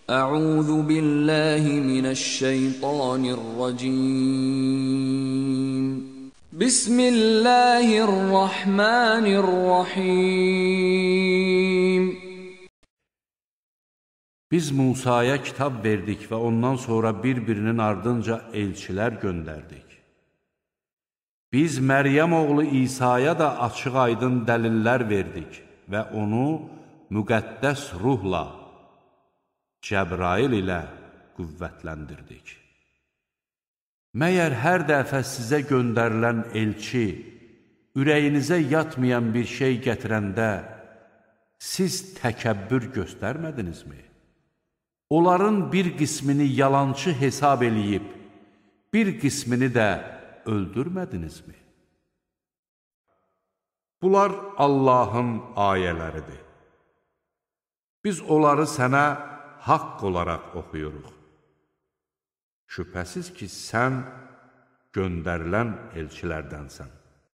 أعوذ بالله من الشيطان الرجيم بسم الله الرحمن الرحيم Biz Musaya kitab verdik və ondan sonra bir-birinin ardınca elçilər göndərdik. Biz Məryəm oğlu İsa'ya da açıq-aydın dəlillər verdik və onu müqəddəs ruhla, Cəbrail ilə qüvvətləndirdik. Məyər hər dəfə sizə göndərilən elçi, ürəyinizə yatmayan bir şey gətirəndə, siz təkəbbür göstərmədinizmi? Onların bir qismini yalançı hesab eləyib, bir qismini də öldürmədinizmi? Bunlar Allahın ayələridir. Biz onları sənə haqq olaraq oxuyuruq. Şübhəsiz ki, sən göndərilən elçilərdənsən.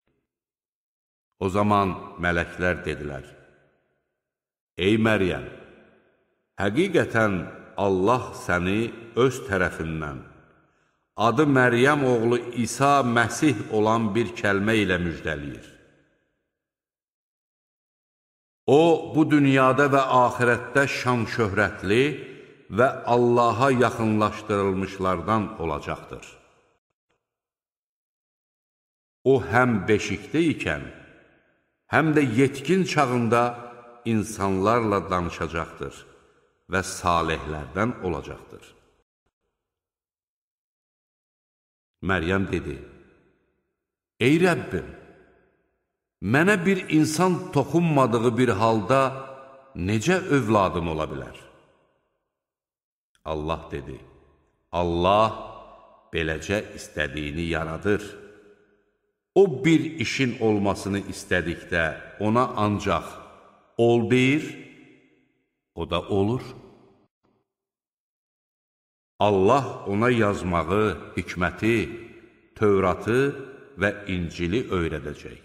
O zaman mələklər dedilər, Ey Məryəm, həqiqətən Allah səni öz tərəfindən, adı Məryəm oğlu İsa Məsih olan bir kəlmə ilə müjdəliyir. O, bu dünyada və axirətdə şan-şöhrətli və Allaha yaxınlaşdırılmışlardan olacaqdır. O, həm beşikdə ikən, həm də yetkin çağında insanlarla danışacaqdır və salihlərdən olacaqdır. Məryəm dedi, Ey Rəbbim, mənə bir insan toxunmadığı bir halda necə övladım ola bilər? Allah dedi, Allah beləcə istədiyini yaradır. O bir işin olmasını istədikdə ona ancaq ol deyir, o da olur. Allah ona yazmağı, hikməti, Tövratı və İncili öyrədəcək.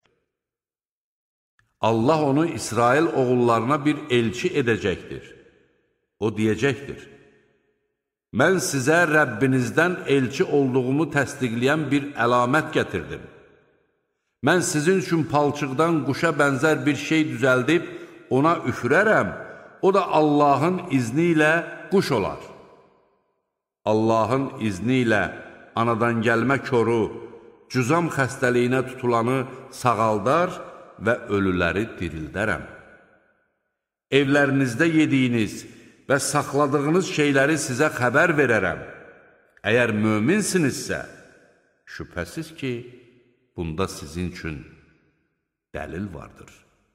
Allah onu İsrail oğullarına bir elçi edəcəkdir. O deyəcəkdir, mən sizə Rəbbinizdən elçi olduğumu təsdiqləyən bir əlamət gətirdim. Mən sizin üçün palçıqdan quşa bənzər bir şey düzəldib, ona üfürərəm, o da Allahın izni ilə quş olar. Allahın izni ilə anadan gəlmə koru, cüzam xəstəliyinə tutulanı sağaldar və ölüləri dirildərəm. Evlərinizdə yediyiniz və saxladığınız şeyləri sizə xəbər verərəm. Əgər möminsinizsə, şübhəsiz ki, bunda sizin üçün dəlil vardır.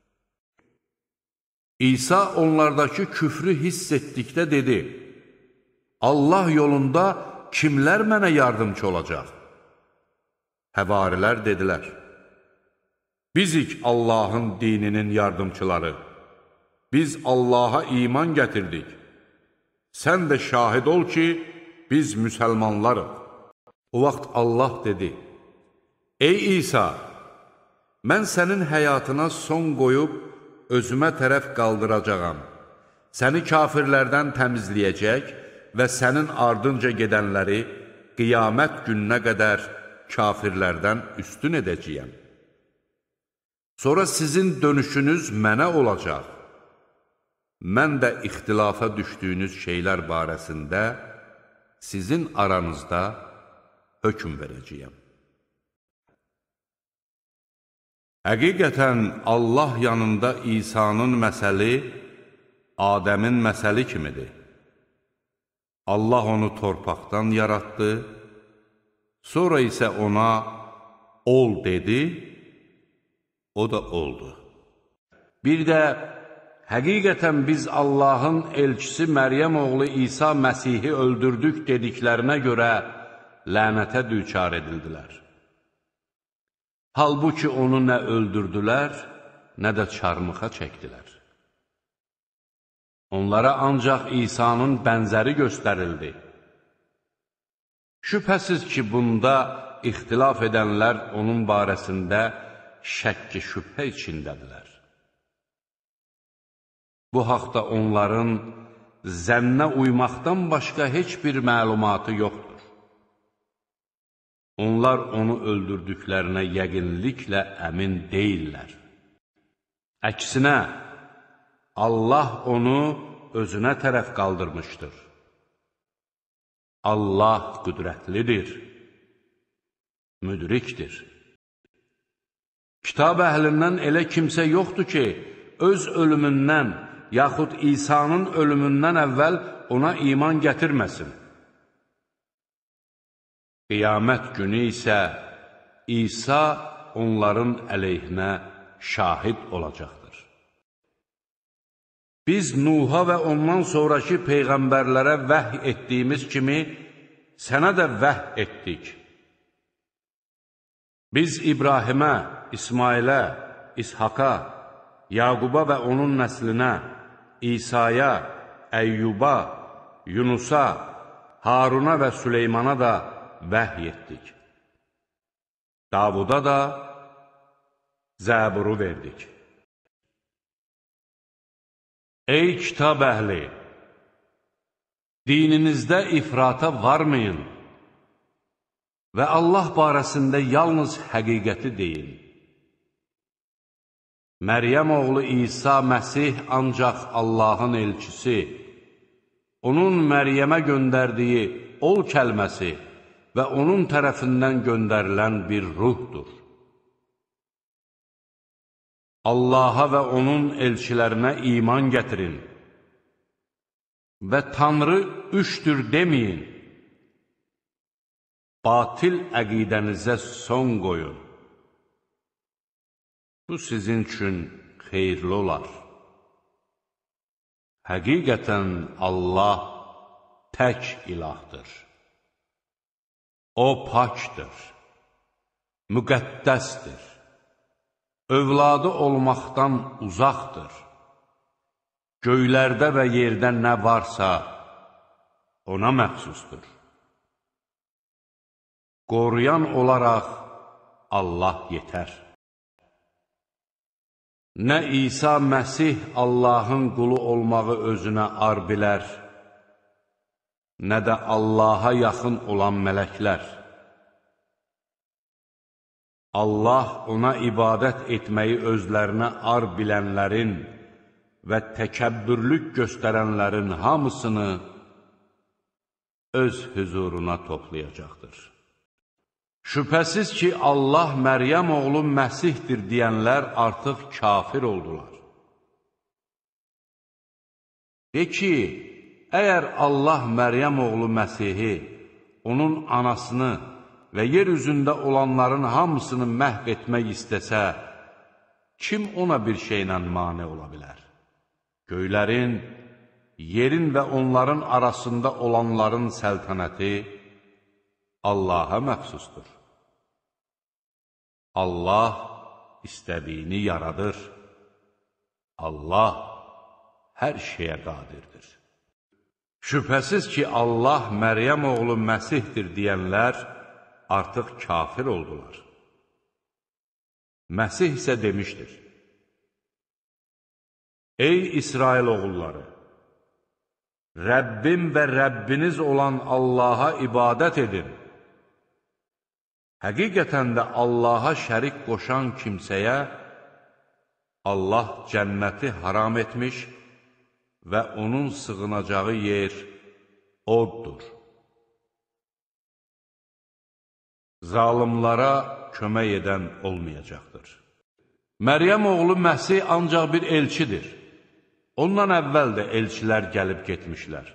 İsa onlardakı küfrü hiss etdikdə dedi, Allah yolunda kimlər mənə yardımcı olacaq? Həvarilər dedilər, bizik Allahın dininin yardımçıları, biz Allaha iman gətirdik. Sən də şahid ol ki, biz müsəlmanlarıq. O vaxt Allah dedi, Ey İsa, mən sənin həyatına son qoyub, özümə tərəf qaldıracağam. Səni kafirlərdən təmizləyəcək və sənin ardınca gedənləri qiyamət gününə qədər kafirlərdən üstün edəcəyəm. Sonra sizin dönüşünüz mənə olacaq. Mən də ixtilafa düşdüyünüz şeylər barəsində sizin aranızda hökm verəcəyəm. Həqiqətən Allah yanında İsa'nın məsəli Adəmin məsəli kimidir. Allah onu torpaqdan yaratdı, sonra isə ona ol dedi, o da oldu. Bir də həqiqətən biz Allahın elçisi Məryəm oğlu İsa Məsihi öldürdük dediklərinə görə lənətə düçar edildilər. Halbuki onu nə öldürdülər, nə də çarmıxa çəkdilər. Onlara ancaq İsa'nın bənzəri göstərildi. Şübhəsiz ki, bunda ixtilaf edənlər onun barəsində şəkki şübhə içindədirlər. Bu haqda onların zənnə uymaqdan başqa heç bir məlumatı yoxdur. Onlar onu öldürdüklərinə yəqinliklə əmin deyirlər. Əksinə, Allah onu özünə tərəf qaldırmışdır. Allah qüdrətlidir, müdrikdir. Kitab əhlindən elə kimsə yoxdur ki, öz ölümündən, yaxud İsa'nın ölümündən əvvəl ona iman gətirməsin. Qiyamət günü isə İsa onların əleyhinə şahid olacaqdır. Biz Nuha və ondan sonraki peyğəmbərlərə vəhy etdiyimiz kimi, sənə də vəhy etdik. Biz İbrahimə, İsmailə, İshaqa, Yaquba və onun nəslinə, İsa'ya, Əyyuba, Yunusa, Haruna və Süleymana da vəhy etdik. Davuda da Zəburu verdik. Ey kitab əhli! Dininizdə ifrata varmayın və Allah barəsində yalnız həqiqəti deyin. Məryəm oğlu İsa Məsih ancaq Allahın elçisi, onun Məryəmə göndərdiyi ol kəlməsi və onun tərəfindən göndərilən bir ruhdur. Allaha və onun elçilərinə iman gətirin və Tanrı üçdür deməyin. Batil əqidənizə son qoyun. Bu sizin üçün xeyirli olar. Həqiqətən Allah tək ilahdır. O pakdır, müqəddəsdir, övladı olmaqdan uzaqdır. Göylərdə və yerdə nə varsa ona məxsusdur. Qoruyan olaraq Allah yetər. Nə İsa Məsih Allahın qulu olmağı özünə ar bilər, nə də Allaha yaxın olan mələklər. Allah ona ibadət etməyi özlərinə ar bilənlərin və təkəbbürlük göstərənlərin hamısını öz hüzuruna toplayacaqdır. Şübhəsiz ki, Allah Məryəm oğlu Məsihdir deyənlər artıq kafir oldular. De ki, əgər Allah Məryəm oğlu Məsihi, onun anasını və yer üzündə olanların hamısını məhv etmək istəsə, kim ona bir şeylə mane ola bilər? Göylərin, yerin və onların arasında olanların səltənəti Allaha məxsusdur. Allah istədiyini yaradır. Allah hər şeyə qadirdir. Şübhəsiz ki, Allah Məryəm oğlu Məsihdir deyənlər artıq kafir oldular. Məsih isə demişdir: Ey İsrail oğulları! Rəbbim və Rəbbiniz olan Allaha ibadət edin. Həqiqətən də Allaha şərik qoşan kimsəyə Allah cənnəti haram etmiş və onun sığınacağı yer oddur. Zalimlara kömək edən olmayacaqdır. Məryəm oğlu Məsih ancaq bir elçidir. Ondan əvvəl də elçilər gəlib getmişlər.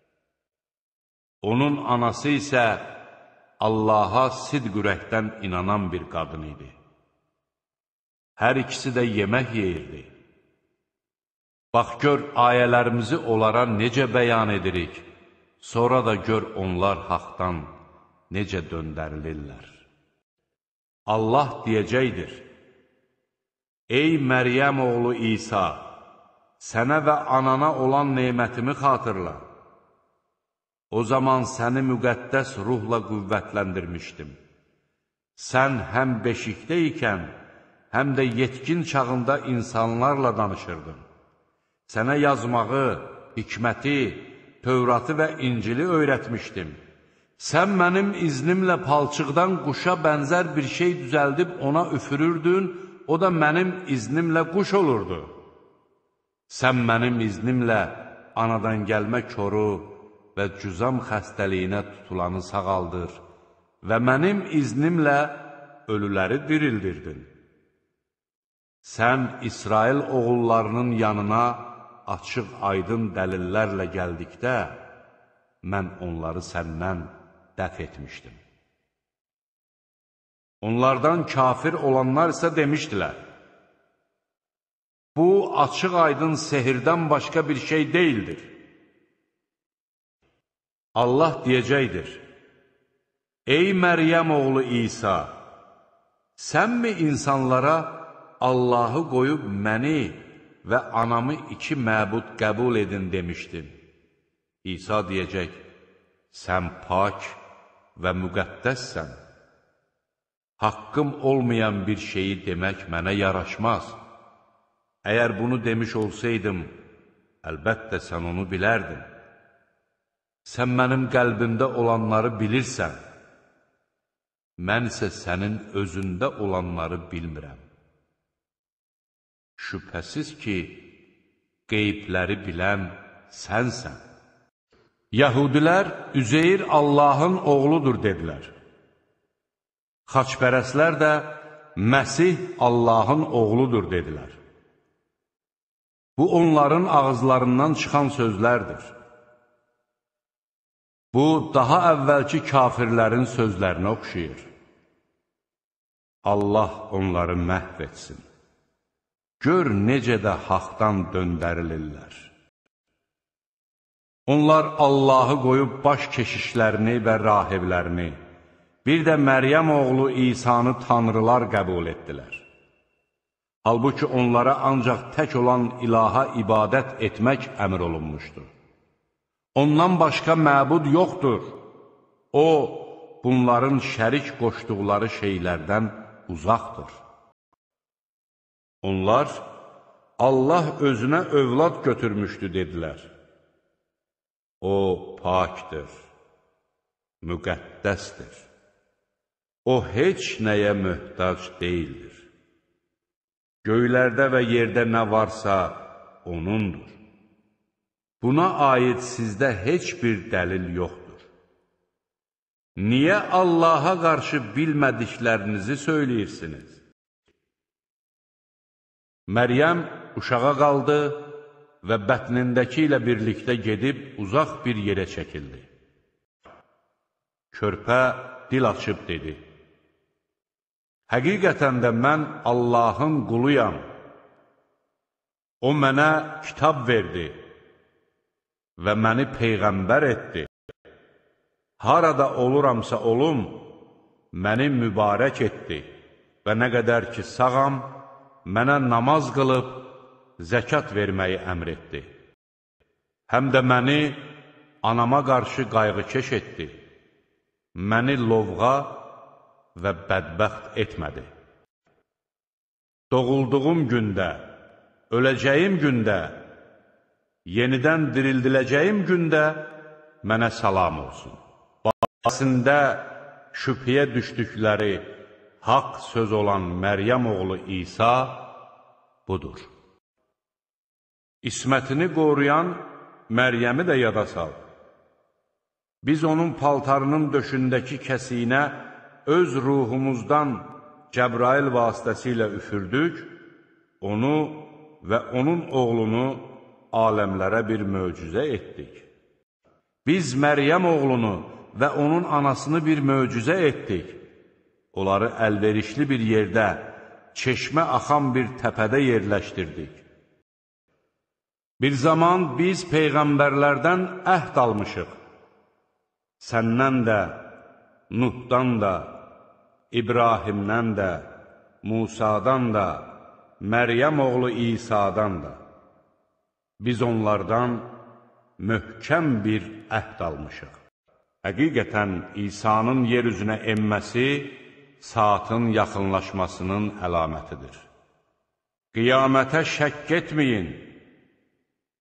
Onun anası isə Allaha sidq ürəkdən inanan bir qadın idi. Hər ikisi də yemək yeyirdi. Bax gör, ayələrimizi onlara necə bəyan edirik, sonra da gör onlar haqdan necə döndərilirlər. Allah deyəcəkdir: Ey Məryəm oğlu İsa, sənə və anana olan nemətimi xatırla. O zaman səni müqəddəs ruhla qüvvətləndirmişdim. Sən həm beşikdə ikən, həm də yetkin çağında insanlarla danışırdın. Sənə yazmağı, hikməti, Tövratı və İncili öyrətmişdim. Sən mənim iznimlə palçıqdan quşa bənzər bir şey düzəldib ona üfürürdün, o da mənim iznimlə quş olurdu. Sən mənim iznimlə anadan gəlmə koru və cüzam xəstəliyinə tutulanı sağaldır və mənim iznimlə ölüləri dirildirdin. Sən İsrail oğullarının yanına açıq aydın dəlillərlə gəldikdə, mən onları səndən dəf etmişdim. Onlardan kafir olanlar isə demişdilər, bu açıq aydın sehirdən başqa bir şey deyildir. Allah deyəcəkdir, ey Məryəm oğlu İsa, sənmi insanlara Allahı qoyub məni və anamı iki məbud qəbul edin demişdin. İsa deyəcək, sən pak və müqəddəssən. Haqqım olmayan bir şeyi demək mənə yaraşmaz. Əgər bunu demiş olsaydım, əlbəttə sən onu bilərdin. Sən mənim qəlbimdə olanları bilirsən, mən isə sənin özündə olanları bilmirəm. Şübhəsiz ki, qeybləri bilən sənsən. Yəhudilər Üzeyir Allahın oğludur dedilər. Xaçpərəslər də Məsih Allahın oğludur dedilər. Bu, onların ağızlarından çıxan sözlərdir. Bu, daha əvvəlki kafirlərin sözlərinə oxşayır. Allah onları məhv etsin. Gör necə də haqdan döndərilirlər. Onlar Allahı qoyub baş keşişlərini və rahiblərini, bir də Məryəm oğlu İsanı tanrılar qəbul etdilər. Halbuki onlara ancaq tək olan ilaha ibadət etmək əmr olunmuşdur. Ondan başqa məbud yoxdur. O, bunların şərik qoşduqları şeylərdən uzaqdır. Onlar, Allah özünə övlad götürmüşdü, dedilər. O, pakdır, müqəddəsdir. O, heç nəyə möhtac deyildir. Göylərdə və yerdə nə varsa, O'nundur. Buna aid sizdə heç bir dəlil yoxdur. Niyə Allaha qarşı bilmədiklərinizi söyləyirsiniz? Məryəm uşağa qaldı və bətnindəki ilə birlikdə gedib uzaq bir yerə çəkildi. Körpə dil açıb dedi, həqiqətən də mən Allahın quluyam. O mənə kitab verdi və məni peyğəmbər etdi. Harada oluramsa olum, məni mübarək etdi və nə qədər ki sağam, mənə namaz qılıb, zəkat verməyi əmr etdi. Həm də məni anama qarşı qayğıkeş etdi. Məni lovğa və bədbəxt etmədi. Doğulduğum gündə, öləcəyim gündə, yenidən dirildiləcəyim gündə mənə salam olsun. Barəsində şübhəyə düşdükləri haqq söz olan Məryəm oğlu İsa budur. İsmətini qoruyan Məryəmi də yada sal. Biz onun paltarının döşündəki kəsiyinə öz ruhumuzdan Cəbrail vasitəsilə üfürdük, onu və onun oğlunu aləmlərə bir möcüzə etdik. Biz Məryəm oğlunu və onun anasını bir möcüzə etdik. Onları əlverişli bir yerdə, çeşmə axan bir təpədə yerləşdirdik. Bir zaman biz peyğəmbərlərdən əhd almışıq. Səndən də, Nuhdan da, İbrahimdən də, Musadan da, Məryəm oğlu İsa'dan da. Biz onlardan möhkəm bir əhd almışıq. Həqiqətən İsa'nın yer üzünə enməsi saatın yaxınlaşmasının əlamətidir. Qiyamətə şəkk etməyin.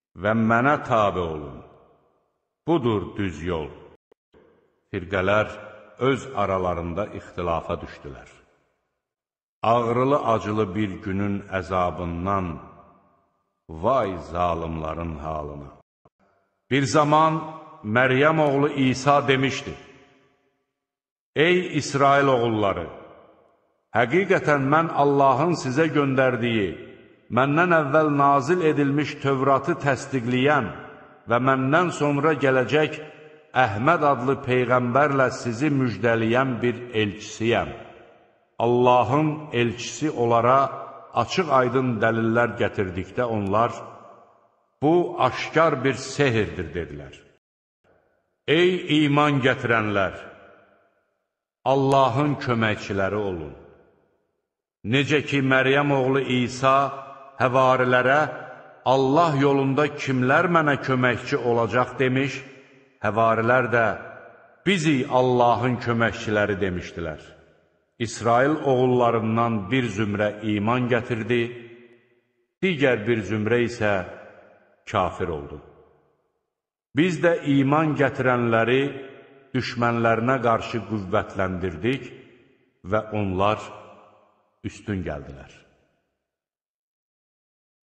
və mənə tabe olun. Budur düz yol. Firqələr öz aralarında ixtilafa düşdülər. Ağrılı-acılı bir günün əzabından, vay zalimların halına. Bir zaman Məryəm oğlu İsa demişdi: Ey İsrail oğulları! Həqiqətən mən Allahın sizə göndərdiyi, məndən əvvəl nazil edilmiş Tövratı təsdiqləyən və məndən sonra gələcək Əhməd adlı Peyğəmbərlə sizi müjdələyən bir elçisiyəm. Allahın elçisi onlara açıq-aydın dəlillər gətirdikdə onlar, bu aşkar bir sehirdir, dedilər. Ey iman gətirənlər! Allahın köməkçiləri olun. Necə ki, Məryəm oğlu İsa həvarilərə, Allah yolunda kimlər mənə köməkçi olacaq demiş, həvarilər də, bizi Allahın köməkçiləri demişdilər. İsrail oğullarından bir zümrə iman gətirdi, digər bir zümrə isə kafir oldu. Biz də iman gətirənləri düşmənlərinə qarşı qüvvətləndirdik və onlar üstün gəldilər.